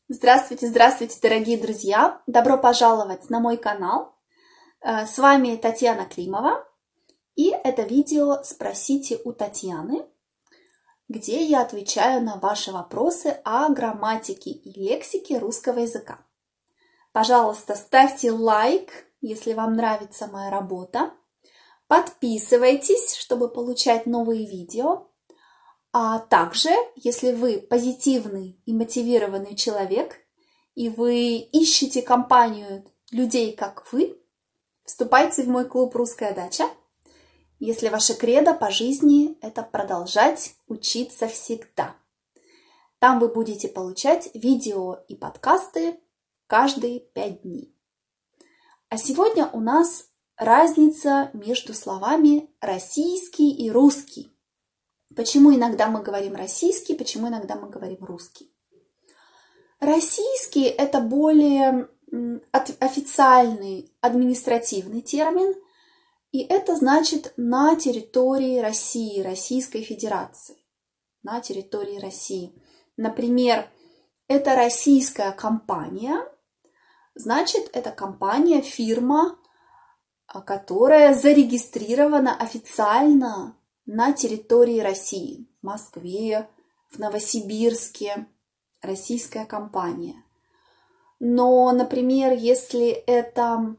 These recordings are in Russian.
Здравствуйте, здравствуйте, дорогие друзья! Добро пожаловать на мой канал. С вами Татьяна Климова. И это видео «Спросите у Татьяны», где я отвечаю на ваши вопросы о грамматике и лексике русского языка. Пожалуйста, ставьте лайк, если вам нравится моя работа. Подписывайтесь, чтобы получать новые видео. А также, если вы позитивный и мотивированный человек, и вы ищете компанию людей, как вы, вступайте в мой клуб «Русская дача». Если ваше кредо по жизни – это продолжать учиться всегда. Там вы будете получать видео и подкасты каждые 5 дней. А сегодня у нас разница между словами «российский» и «русский». Почему иногда мы говорим российский, почему иногда мы говорим русский? Российский – это более официальный административный термин, и это значит на территории России, Российской Федерации, на территории России. Например, это российская компания, значит, это компания, фирма, которая зарегистрирована официально на территории России, в Москве, в Новосибирске, российская компания. Но, например, если это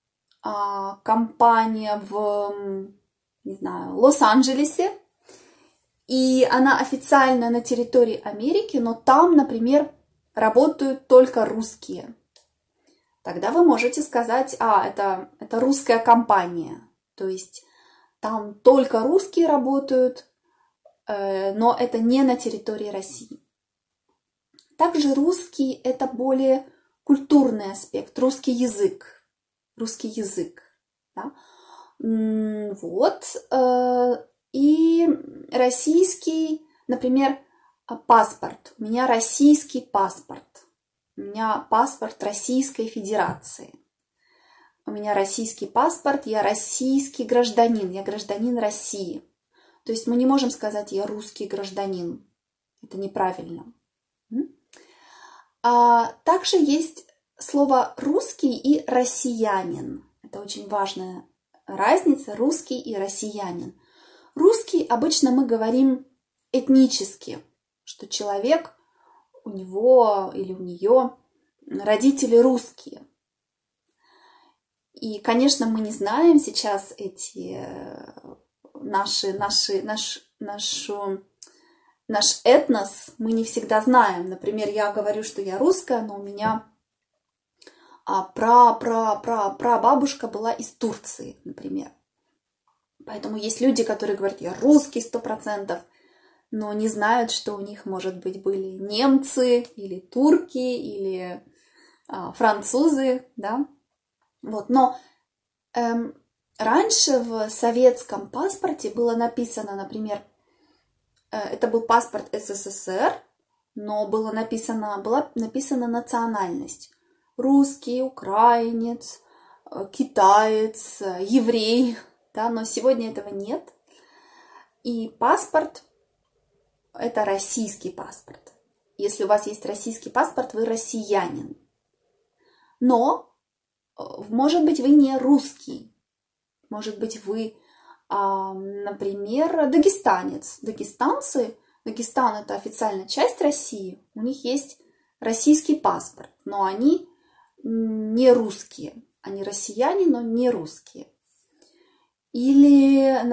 компания в, не знаю, Лос-Анджелесе, и она официально на территории Америки, но там, например, работают только русские, тогда вы можете сказать, это русская компания, то есть там только русские работают, но это не на территории России. Также русский – это более культурный аспект, русский язык. Да? Вот. И российский, например, паспорт. У меня российский паспорт. У меня паспорт Российской Федерации. У меня российский паспорт, я российский гражданин, я гражданин России. То есть мы не можем сказать «я русский гражданин». Это неправильно. Также есть слово «русский» и «россиянин». Это очень важная разница – русский и россиянин. Русский обычно мы говорим этнически, что человек, у него или у нее родители русские. И, конечно, мы не знаем сейчас наш этнос, мы не всегда знаем. Например, я говорю, что я русская, но у меня прабабушка была из Турции, например. Поэтому есть люди, которые говорят, я русский 100%, но не знают, что у них, может быть, были немцы или турки или французы, да. Вот. Но раньше в советском паспорте было написано, например, это был паспорт СССР, но была написана национальность. Русский, украинец, китаец, еврей, да, но сегодня этого нет. И паспорт – это российский паспорт. Если у вас есть российский паспорт, вы россиянин. Но может быть, вы не русский. Может быть, вы, например, дагестанец. Дагестан – это официальная часть России. У них есть российский паспорт, но они не русские. Они россияне, но не русские. Или,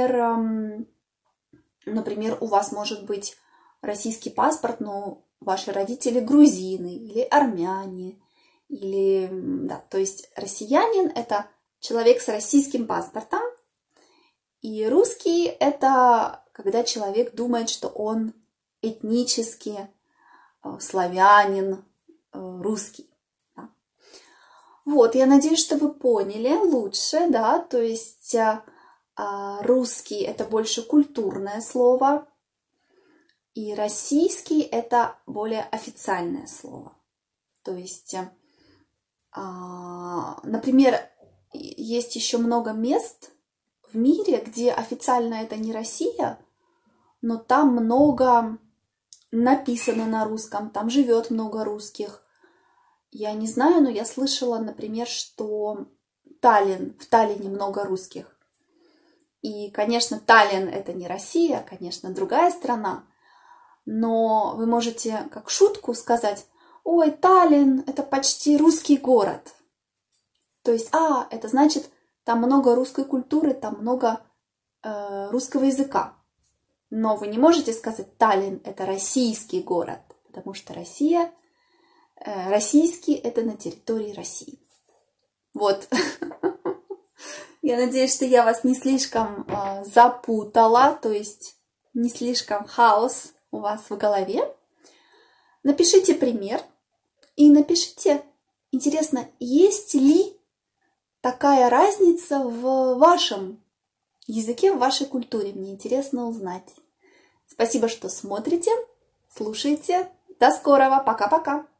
например, у вас может быть российский паспорт, но ваши родители грузины или армяне. Или, да, то есть россиянин – это человек с российским паспортом, и русский – это когда человек думает, что он этнически славянин, русский. Да. Вот, я надеюсь, что вы поняли лучше, да, то есть русский – это больше культурное слово, и российский – это более официальное слово. То есть например, есть еще много мест в мире, где официально это не Россия, но там много написано на русском, там живет много русских. Я не знаю, но я слышала, например, что в Таллине много русских. И, конечно, Таллин это не Россия, конечно, другая страна. Но вы можете как шутку сказать: ой, Таллин это почти русский город. То есть, это значит, там много русской культуры, там много русского языка. Но вы не можете сказать: Таллин это российский город, потому что Россия, российский это на территории России. Вот. Я надеюсь, что я вас не слишком запутала, то есть не слишком хаос у вас в голове. Напишите пример и напишите, интересно, есть ли такая разница в вашем языке, в вашей культуре. Мне интересно узнать. Спасибо, что смотрите, слушаете. До скорого. Пока-пока.